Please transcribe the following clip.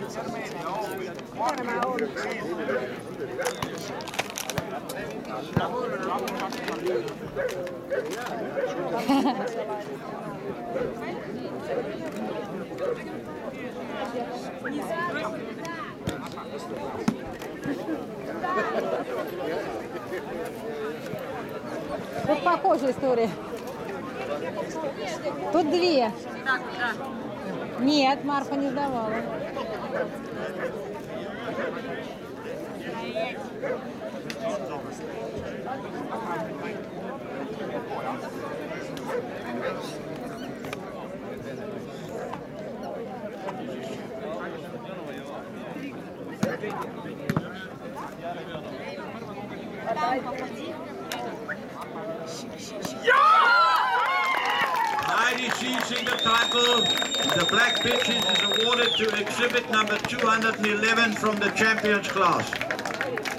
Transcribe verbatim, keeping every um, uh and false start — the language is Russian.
Тут похожая история. Тут две. Нет, Марфа не сдавала. I D C single title, the black pitches is awarded to exhibit number two hundred eleven from the champions class.